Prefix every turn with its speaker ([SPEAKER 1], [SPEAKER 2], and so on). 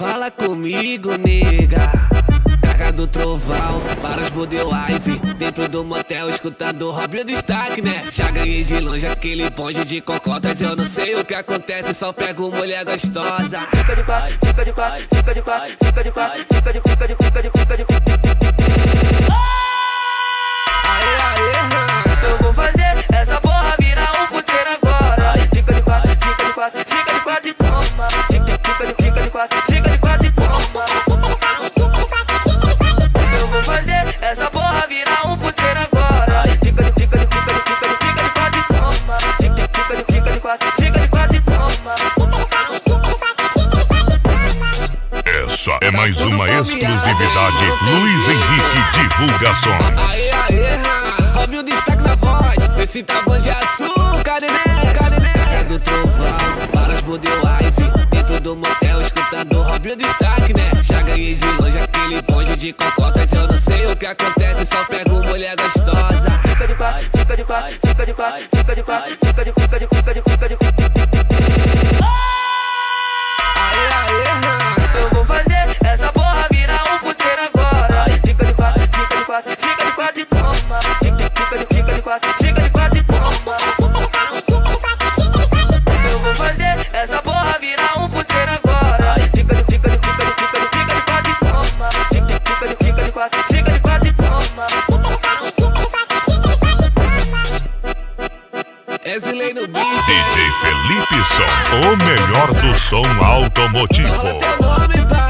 [SPEAKER 1] Fala comigo, nega. Carga do trovão, vários Budweiser dentro do motel, escutando Robinho Destaque, né? Já ganhei de longe aquele bonde de cocotas. Eu não sei o que acontece, só pego mulher gostosa.
[SPEAKER 2] Fica de quatro, fica de quatro, fica de quatro, fica de quatro, fica de quatro, fica de quatro.
[SPEAKER 1] Aê, aê,
[SPEAKER 2] Eu vou fazer essa porra virar um puteiro agora. Fica de quatro, fica de quatro, fica de quatro e toma. Fica de quatro, fica de quatro e toma. Eu vou fazer essa porra virar um puteiro agora. Fica de quatro e toma. Fica de quatro e toma.
[SPEAKER 3] Essa é mais uma exclusividade Luiz Henrique Divulgações.
[SPEAKER 1] aê, aê, Robinho Destaque na voz. Esse tá bom de açúcar, neném, carga do trovão, várias Budweiser dentro do motel, escutando Robinho Destaque, né? Já ganhei de longe aquele bonde de cocotas. Eu não sei o que acontece, só pego mulher gostosa.
[SPEAKER 2] Fica de quatro, fica de quatro, fica de quatro, fica de quatro, fica de quatro, fica de quatro.
[SPEAKER 1] Aê, aê,
[SPEAKER 2] Eu vou fazer essa porra virar um puteiro agora. Fica de quatro, fica de quatro, fica de quatro e toma. Fica de quatro, fica de quatro e toma. Eu vou fazer essa porra virar um puteiro agora. Fica de quatro e toma. Fica de quatro e toma.
[SPEAKER 1] Exilei no beat.
[SPEAKER 3] DJ Felipe Som, o melhor do som automotivo.
[SPEAKER 1] Fala teu nome, pai.